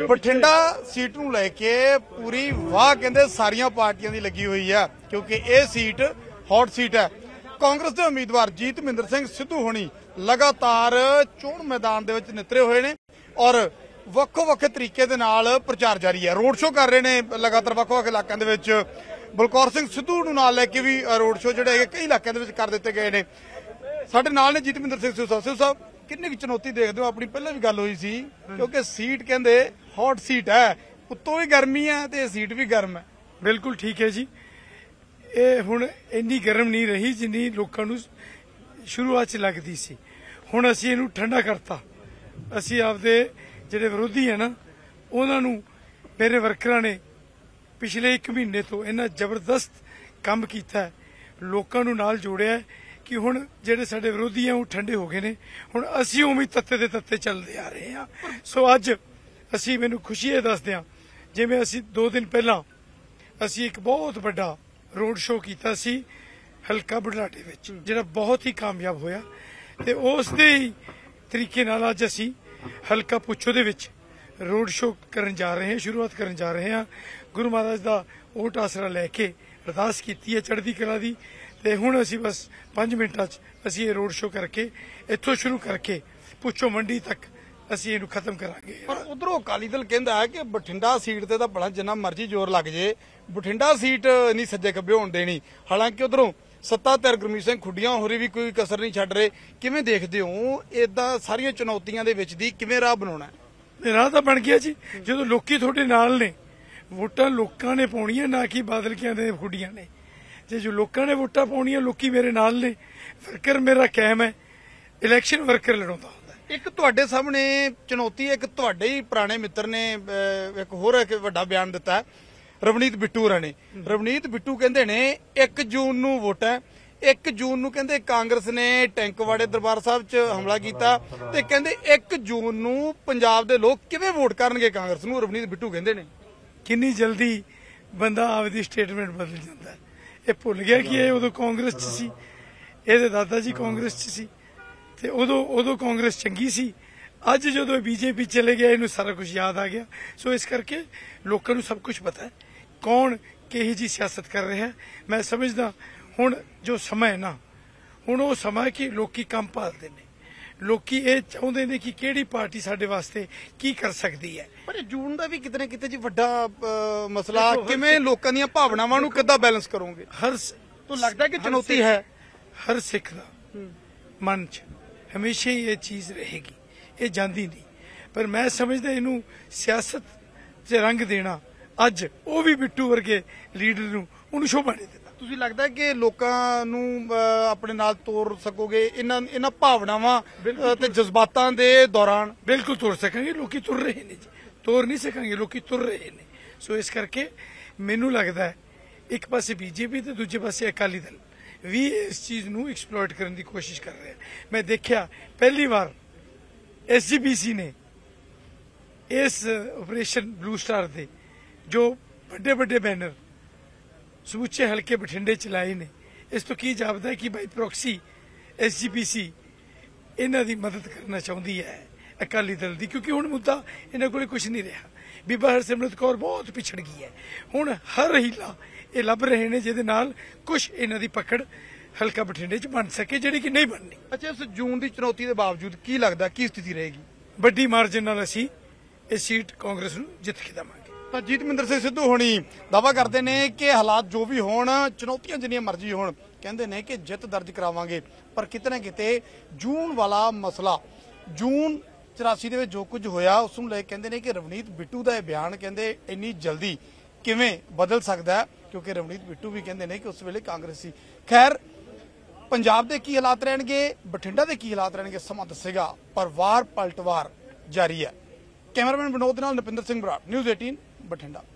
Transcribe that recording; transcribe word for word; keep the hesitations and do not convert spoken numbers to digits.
Bathinda seat नूं लैके पूरी वाह कहंदे सारियां पार्टियां दी लगी हुई है क्योंकि ये सीट हॉट सीट है। कांग्रेस के उम्मीदवार जीतमिंदर सिंह सिद्धू होनी लगातार चोण मैदान दे विच नितरे हुए ने और ਵੱਖੋ ਵੱਖ तरीके दे नाल प्रचार जारी है। रोड शो कर रहे हैं लगातार ਵੱਖ ਵੱਖ इलाकों दे विच। बलकौर सिंह सिद्धू नूं नाल लैके भी रोड शो जिहड़े है कई इलाकों दे विच कर दिते गए ने। साडे नाल ने जीतमिंदर सिंह सिद्धू साहब साहब किन्नी की चुनौती देखते हो? अपनी पहले भी गल हुई सी क्योंकि सीट कहंदे हॉट सीट है, उत्तों भी गर्मी है ते सीट भी गर्म है। बिल्कुल ठीक है जी। ये हुण इन्नी गर्म नहीं रही जिन्नी लोकां नूं शुरुआत च लगदी सी। हुण असीं इहनूं ठंडा करता। असीं आपदे ਜਿਹੜੇ ਵਿਰੋਧੀ ਹੈ ਨਾ ਉਹਨਾਂ ਨੂੰ ਮੇਰੇ ਵਰਕਰਾਂ ਨੇ ਪਿਛਲੇ ਇੱਕ ਮਹੀਨੇ ਤੋਂ ਇੰਨਾ ਜ਼ਬਰਦਸਤ ਕੰਮ ਕੀਤਾ, ਲੋਕਾਂ ਨੂੰ ਨਾਲ ਜੋੜਿਆ ਕਿ ਹੁਣ ਜਿਹੜੇ ਸਾਡੇ ਵਿਰੋਧੀ ਆ ਉਹ ਠੰਡੇ ਹੋ ਗਏ ਨੇ। ਹੁਣ ਅਸੀਂ ਉਵੇਂ ਤੱਤੇ ਦੇ ਤੱਤੇ ਚੱਲਦੇ ਆ ਰਹੇ ਹਾਂ। ਸੋ ਅੱਜ ਅਸੀਂ ਮੈਨੂੰ ਖੁਸ਼ੀ ਇਹ ਦੱਸਦੇ ਹਾਂ ਜਿਵੇਂ ਅਸੀਂ ਦੋ ਦਿਨ ਪਹਿਲਾਂ ਅਸੀਂ ਇੱਕ ਬਹੁਤ ਵੱਡਾ ਰੋਡ ਸ਼ੋਅ ਕੀਤਾ ਸੀ ਹਲਕਾ ਬੁਢਲਾਡੇ ਵਿੱਚ ਜਿਹੜਾ ਬਹੁਤ ਹੀ ਕਾਮਯਾਬ ਹੋਇਆ ਤੇ ਉਸ ਦੇ ਹੀ ਤਰੀਕੇ ਨਾਲ ਅੱਜ ਅਸੀਂ हल्का पुछो दे विच रोड शो करन जा रहे हैं, शुरुआत करन जा रहे हैं। गुरु महाराज दा ओट आसरा लैके अरदास कीती है चढ़दी कला दी ते हुण असीं बस पांच मिनटां च असीं ये रोड शो करके इत्थों शुरू करके पुछो मंडी तक असीं इहनूं खत्म करांगे। पर उधरों अकाली दल कहंदा है कि बठिंडा सीट ते तां भला जिन्ना मर्जी जोर लग जे बठिंडा सीट नहीं सज्जे खब्बे होण देनी। हालांकि उधरों सत्ताधर गुरमीत सिंह खुडियां होरी भी कोई कसर नहीं छड्ड रहे। किवें देखदे हो इदां सारियां चुनौतियां दे विच दी किवें राह बनाउणा है? राह तां बण गया जी जदों लोकी तुहाडे नाल ने। वोटां लोकां ने पाउणीਆਂ ना कि बादल कियां दे खुडियां ने। जे जो लोकां ने वोटां पाउणीਆਂ लोकी मेरे नाल ने, वर्कर मेरा कायम है, इलैक्शन वर्कर लड़ाउंदा हुंदा। एक तुहाडे सामने चुनौती एक तुहाडे ही पुराने मित्र ने एक होर एक वड्डा बयान दिता है रवनीत बिट्टू होरां ने। रवनीत बिट्टू कहंदे ने एक जून नूं वोट है, एक जून नूं कहंदे कांग्रेस ने टैंकवाड़े दरबार साहब च हमला कीता ते कहंदे एक जून नूं पंजाब दे लोग किवें वोट करनगे कांग्रेस नूं। रवनीत बिट्टू कहंदे ने किन्नी जल्दी बंदा आपदी स्टेटमेंट बदल जांदा है। ये भुल गया कि ये उदों कांग्रेस च सी, ਇਹਦੇ दादा जी कांग्रेस च सी ते उदों उदों कांग्रेस चंगी सी। अज जो बीजेपी चले गया इन्हूं सारा कुछ याद आ गया। सो इस करके लोगों को सब कुछ पता है कौन किही जी सियासत कर रहा है। मैं समझदा हुण जो समय है ना हुण वो समय कि लोकी काम भालदे ने, लोकी ये चाहुंदे ने कि किहड़ी पार्टी साडे वास्ते की कर सकदी है। पर जून दा भी किते ना किते जी वड्डा मसला किवें लोकां दीयां भावनावां नूं किद्दां बैलेंस करोगे? हर तो लगदा कि चुनौती है हर सिख दा मन च हमेशा ही ये चीज रहेगी, ये जांदी नहीं। पर मैं समझदा इनू सियासत च रंग देना अज वो भी बिट्टू वर्गे लीडर नूं उहनूं शोभा नहीं दिंदा। तुसीं लगदा कि लोकां नूं अपने नाल तोड़ सकोगे इन्हां इन्हां भावनावां ते जज्बातां दे दौरान? बिल्कुल तोड़ सकांगे। लोकी तुर रहे ने जी, तोड़ नहीं सकांगे, लोकी तुर रहे ने। सो इस करके मैनूं लगदा है एक पासे बीजेपी ते दूजे पासे अकाली दल भी इस चीज़ नूं एक्सप्लॉइट करने की कोशिश कर रहे हैं। मैं देखिया पहली बार एस जी पी सी ने इस ऑपरेशन ब्लू स्टार दे जो बड़े बड़े बैनर समूचे हल्के बठिंडे चलाए ने, इस तो की जापदा है कि भाई proxy S G P C इन्हां दी मदद करना चाहती है अकाली दल दी, क्योंकि हुण मुद्दा इन्हां कोल कुछ नहीं रहा। बीबा हरसिमरत कौर बहुत पिछड़ गई है। हुण हर हीला ये लभ रहे हैं जिहदे नाल कुछ इन्हां दी पकड़ हल्का बठिंडे च बन सके जिहड़ी कि नहीं बननी। अच्छा, इस जून की चुनौती के बावजूद की लगता की स्थिति रहेगी? बड़ी मार्जिन नाल असीं ये सीट कांग्रेस नूं जित के देवांगे। तो जीतमिंदर सिंह सिद्धू होनी दावा करते हैं कि हालात जो भी होण, चुनौतियां जिन्नियां मर्जी होण, कहंदे ने कि जित दर्ज करावांगे। पर किते ना किते जून वाला मसला, जून चौरासी दे विच जो कुछ होया उस नूं ले कहंदे ने कि रवनीत बिट्टू दा बयान कहंदे इन्नी जल्दी किवें बदल सकदा है, क्योंकि रवनीत बिट्टू भी कहंदे ने कि उस वेले कांग्रेस सी। खैर पंजाब दे की हालात रहणगे, बठिंडा दे की हालात रहणगे समा दसेगा, पर वार पलटवार जारी है। कैमरामैन विनोद नाल नपिंदर सिंह बराड़, न्यूज़ अठारह बठिंडा।